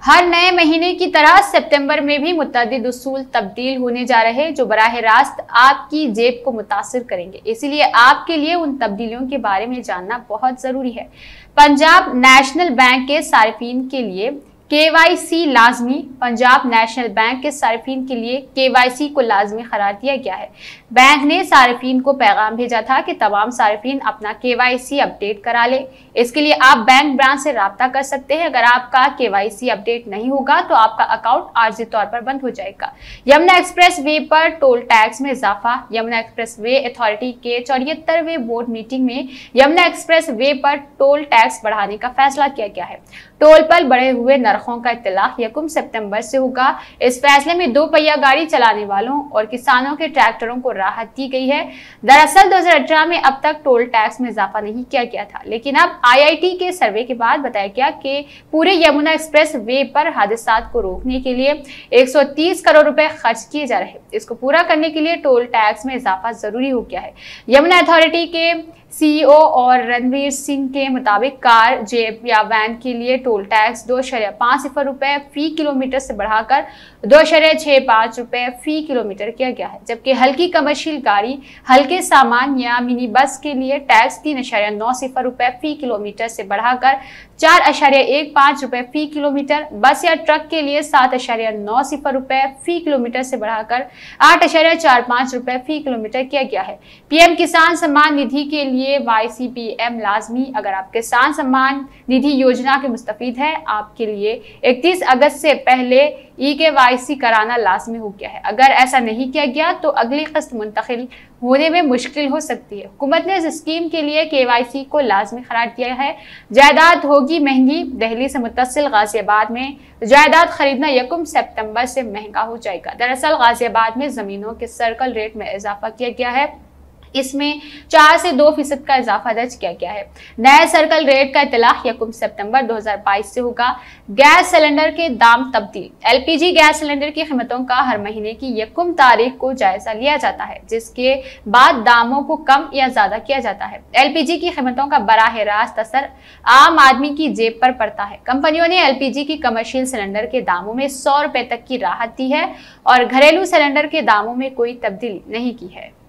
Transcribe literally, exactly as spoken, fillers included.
हर नए महीने की तरह सितंबर में भी मुतअद्दिद उसूल तब्दील होने जा रहे हैं जो बराह रास्त आपकी जेब को मुतासिर करेंगे। इसीलिए आपके लिए उन तब्दीलियों के बारे में जानना बहुत जरूरी है। पंजाब नेशनल बैंक के सारिफीन के लिए के वाई सी लाजमी। पंजाब नेशनल बैंक के सारिफीन के लिए के वाई सी को लाजमी करार दिया गया है। बैंक ने सारिफीन को पैगाम भेजा था कि तमाम सारिफीन अपना के वाई सी अपडेट करा ले। इसके लिए आप बैंक ब्रांच से राब्ता कर सकते हैं। अगर आपका के वाई सी अपडेट नहीं होगा तो आपका अकाउंट आर्जी तौर पर बंद हो जाएगा। यमुना एक्सप्रेस वे पर टोल टैक्स में इजाफा। यमुना एक्सप्रेस वे अथॉरिटी के चौहत्तरवें बोर्ड मीटिंग में यमुना एक्सप्रेस वे पर टोल टैक्स बढ़ाने का फैसला किया गया है। टोल पर बढ़े हुए नरखों का इत्तलाक यकम सितंबर से होगा। इस फैसले में दो पहिया गाड़ी चलाने वालों और किसानों के ट्रैक्टरों को राहत दी गई है। दरअसल दो हजार अठारह में अब तक टोल टैक्स में इजाफा नहीं किया गया था, लेकिन अब आई आई टी के सर्वे के बाद बताया गया कि पूरे यमुना एक्सप्रेस वे पर हादसात को रोकने के लिए एक सौ तीस करोड़ रुपए खर्च किए जा रहे हैं। इसको पूरा करने के लिए टोल टैक्स में इजाफा जरूरी हो गया है। यमुना अथॉरिटी के सी ई ओ और रणवीर सिंह के मुताबिक कार, जेब या वैन के लिए टोल टैक्स दो शरिया पाँच सिफर रुपए फी किलोमीटर से बढ़ाकर दो शरिया छः पाँच रुपए फी किलोमीटर किया गया है, जबकि हल्की कमर्शियल गाड़ी, हल्के सामान या मिनी बस के लिए टैक्स तीन अशारिया नौ सिफर रुपए फी किलोमीटर से बढ़ाकर चार अशारिया एक पाँच रुपए फी किलोमीटर, बस या ट्रक के लिए सात अशारिया नौ सिफर रुपए फी किलोमीटर से बढ़ाकर आठ अशारिया चार पाँच रुपए फी किलोमीटर किया गया है। पीएम किसान सम्मान निधि के लिए वाई सी पी एम लाजमी। अगर आप किसान सम्मान निधि योजना के मुस्तफीद है, आपके लिए इकतीस अगस्त से पहले ई के वाई सी कराना लाजमी हो गया है। अगर ऐसा नहीं किया गया तो अगली किस्त मुंतकिल होने में मुश्किल हो सकती है। हुकूमत ने इस स्कीम के लिए के वाई सी को लाजमी करार दिया है। जायदाद होगी महंगी। दिल्ली से मुत्तसिल गाजियाबाद में जायदाद खरीदना यकम सितंबर से महंगा हो जाएगा। दरअसल गाजियाबाद में जमीनों के सर्कल रेट में इजाफा किया गया है। इसमें चार से दो फीसद का इजाफा दर्ज किया गया है। नए सर्कल रेट का इतलाक यकम सितंबर दो हजार बाईस से होगा। गैस सिलेंडर के दाम तब्दील। L P G gas cylinder की कीमतों का हर महीने की यकम तारीख को जायजा लिया जाता है, जिसके बाद दामों को कम या ज्यादा किया जाता है। एल पी जी की कीमतों का बराह रास्त असर आम आदमी की जेब पर पड़ता है। कंपनियों ने एल पी जी की कमर्शियल सिलेंडर के दामों में सौ रुपए तक की राहत दी है और घरेलू सिलेंडर के दामों में कोई तब्दीली नहीं की है।